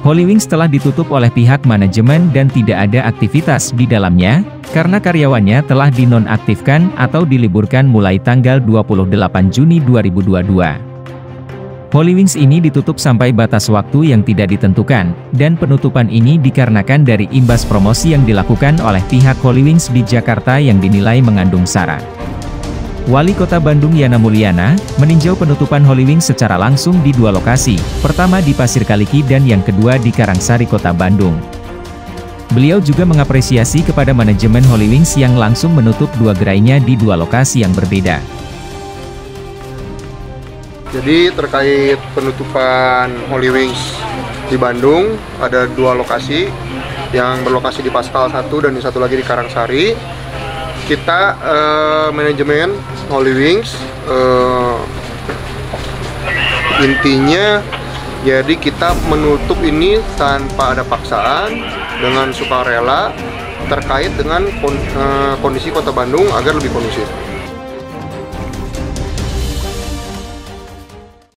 Holy Wings telah ditutup oleh pihak manajemen dan tidak ada aktivitas di dalamnya, karena karyawannya telah dinonaktifkan atau diliburkan mulai tanggal 28 Juni 2022. Holy Wings ini ditutup sampai batas waktu yang tidak ditentukan, dan penutupan ini dikarenakan dari imbas promosi yang dilakukan oleh pihak Holy Wings di Jakarta yang dinilai mengandung sara. Wali Kota Bandung Yana Mulyana, meninjau penutupan Holy Wings secara langsung di dua lokasi, pertama di Pasir Kaliki dan yang kedua di Karangsari Kota Bandung. Beliau juga mengapresiasi kepada manajemen Holy Wings yang langsung menutup dua gerainya di dua lokasi yang berbeda. Jadi terkait penutupan Holy Wings di Bandung, ada dua lokasi, yang berlokasi di Pascal 1 dan yang satu lagi di Karangsari. Kita manajemen Holy Wings intinya jadi kita menutup ini tanpa ada paksaan, dengan sukarela terkait dengan kondisi Kota Bandung agar lebih kondusif.